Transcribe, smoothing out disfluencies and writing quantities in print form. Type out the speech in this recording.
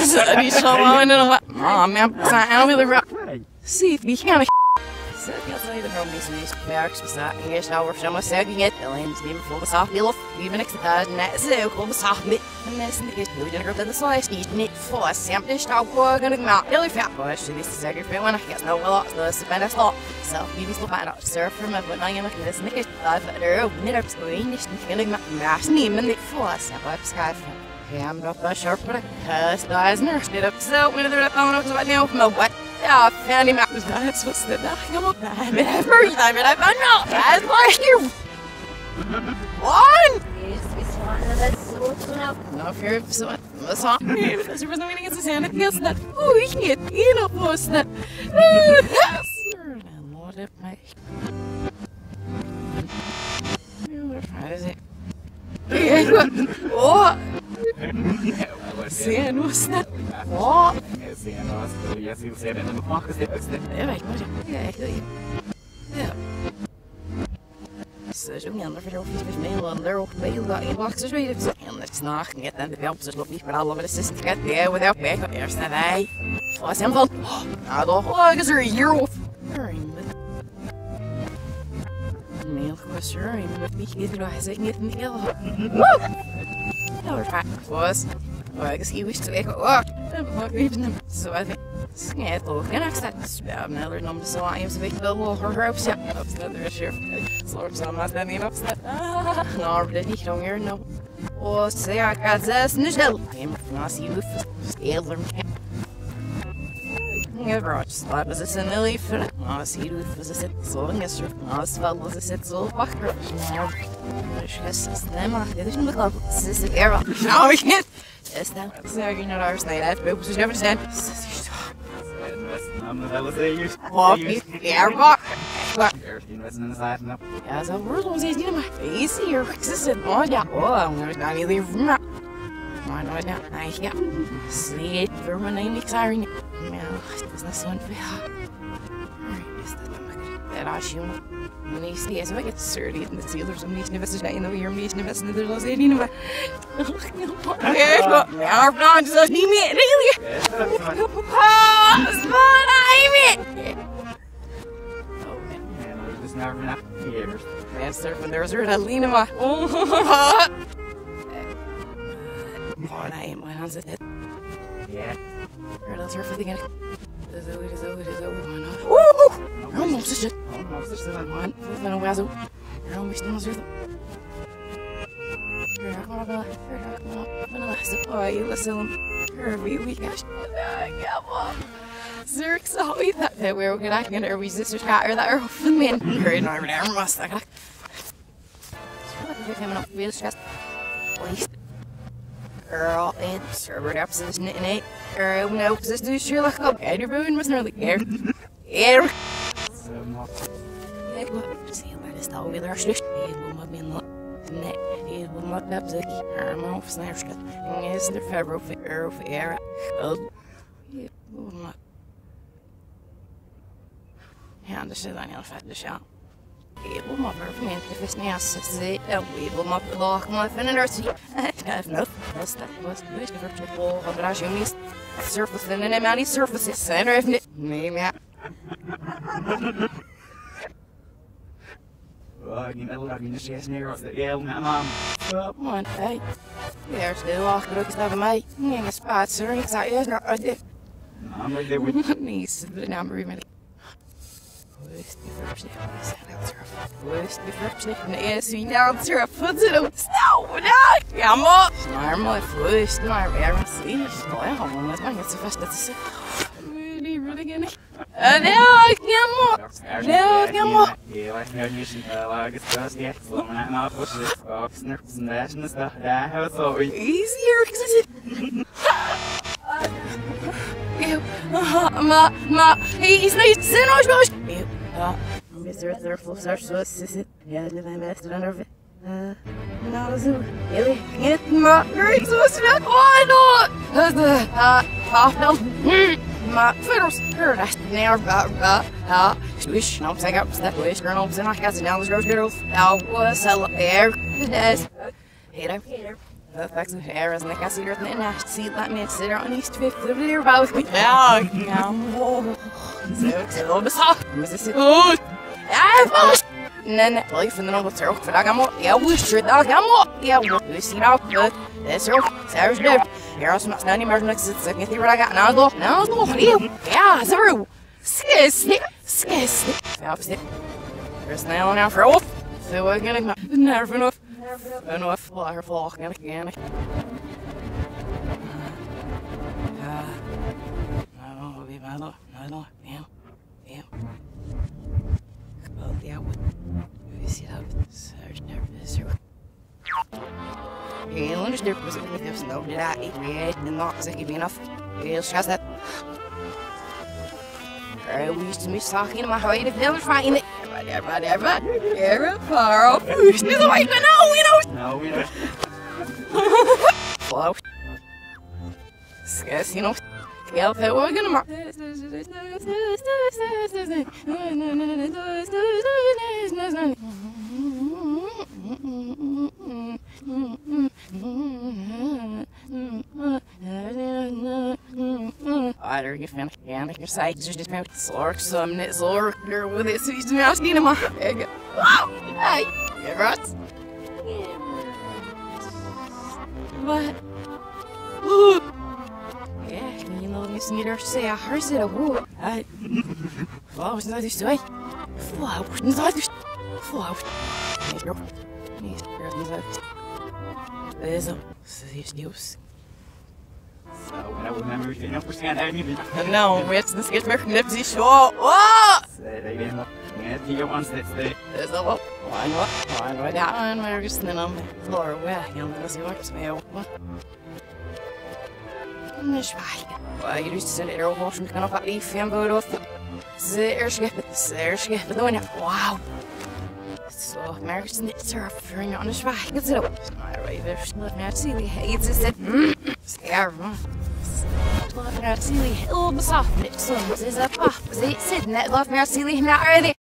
Die schon in a mom, I'm with the see, we can't. Så jag säger det från mig som är verks så jag shower som jag säger inget eller inte med full så bill even extra så kom så med nästan det är ju den gruppen så är det inte för samt stå på gonna not really fat but this is second for when I guess no well the spend us all so we still find out surf from but I am this nick there mid up screen nicht gonna mass nehmen det för så på sky I'm not sure for it guys nurse it up so when they're up on what now what yeah, Fanny Mac was not supposed to come up. I'm every time and I found out that's why you one. No fear of so much. There was no meaning against the sand. It feels that. Oh, you can't eat a post that. And what if my. Oh. Sand was that. What? Jag skulle se den på marken det bästa. Jag vet inte. Ja. Så jag menar för att det finns mer än där och mail i boxes read it and it's not get them the helps us look for all of it assist to get there without back there's that I for simple I don't hug is a euro mail question with me get it has it get me ill no fact was I guess he wished to echo what so I think yeah, look, and I said, I'm another number, so I am to make the little her hopes. Yeah, upset there, sure. So I'm not standing upset. No, but he don't hear no. Oh, say I got this, and I'm not see you stale them. Never just thought was a silly for I see you was a sit so long as I was a sit so fucker. Ich guess them I didn't look up. This is the era. No, we can't. Yes, now. So you know, I was saying that, but we never stand. Ja, zo wordt ons eens niet meer easy hier. Ik zit oh ja, oh, I'm gonna niet leave. Maar nooit nou, nee, ja. Sleep voor mijn neem ik sorry. Ja, het is net zo'n veel. Is dat dat als je niet steeds maar het surdy en de sealers om niet te zijn en dan weer niet te zijn er was niet meer. Ja, maar dat is niet meer really. But I'm it. Never enough years. Man, surfing there's a lean in my. Oh, I ain't my hands at it. Yeah. I'll surf again. It is over. Woo! Almost a shit. Almost a shit. I'm on. I'm on a wazoo. You're almost done with them. You're not gonna go. You're not gonna go. I'm gonna last a you listen. You're a wee gosh. Come on. Zurich saw me that we were going to resist her that are often men. Her and I never must. I got coming up with stress. Please. Girl, and server opposition in it. Girl, no position. Sure, like a bad ruin was nearly there. Here. See, let us know with our shit. It will not be in the net. It will not be the arm of Snapchat. And it's the February for era. It will not. Ja, dus dan heel vet, dus ja. Ik wil maar voor mij even snel zitten. Ik wil maar lachen, maar vinden er zie. Ik heb nog. Dat was de beste voor het wat je mist. Surface en een man surface zijn er even. Nee, maar. Oh, ik neem wel in de zes neer als de heel man. Man, hey. Daar is de laag druk is naar mij. Nee, een spaatser. Ik zei eerst naar dit. Nou, maar dit wordt niet. De naam remedy. Worst is wie nou terug voeten op snel vandaag. Ja man. Maar mooi voest, maar weer een slecht. Oh ja, man, dat maakt het zo vast dat is. Really gonna. Ja, ja man. Ja, ik heb niet zien laag het gas die echt zo maar nou voor zich op snurps en dashen is dat. Ja, het zo easier is it. Maar hij is niet zinloos. Ja, Mr. Thurful starts to assist it. Ja, dat is best under it. Nou, zo. Jullie get maar great zo snel. Why not? Dat is half maar verder skirt dat neer ja swish nou zeg op step wish girl op zijn nacht als nou is roos girls nou was sell there yes hater Dat fax of hair is like I see her in the see let me sit on East Fifth of the about me. Ja, zo besaf. Mrs. Oh, ja, nee, lief in de nog wat terug. Vandaag gaan we, ja, we shit, daar gaan we. Ja, we zien ook dat is er. Zelfs nu. Hier is nog niet meer niks. Het niet waar ik ga. Nou, nog niet. Ja, zo. Skis. Ja, precies. Er is nou een vrouw. Zo ik ga ik nerven of. Enough, lager volg, en again. No, we no, yeah. Well, yeah, we see how it's nervous. Heel understood was it with this no, did I eat me and not as I give me enough. Heel stress that. We used to be talking in my height if they were fighting it. You're far off. Who's the white man? No, we know. Flow. Guess, you know. Yeah, we're gonna mark. Are you fan? Yeah, your side is just about slork some net slork there with it. So he's mouse in my egg. Wow! Hey! Get rats? What? Yeah, you know, you see her say, I heard it a woo. I. Flowers not this way. Flowers not this. Flowers. There's a. News. So, I would never understand anything. No, it's the sketch back nipsy show. What? They didn't look at the ones that stay. There's a lot. Why not? Why not? Down, we're just in on the floor. Where? You know, see what's smell. Why you just send it over from the canal leaf and boat off. Zeerschip, doing it. Wow. So, America's knits are offering on the spike. It's up. Alright, there's nothing to see. It's just that. Scare. Love Mercy, little soft knit. So, this is a pop. Is it sitting that love Mercy? Not ready.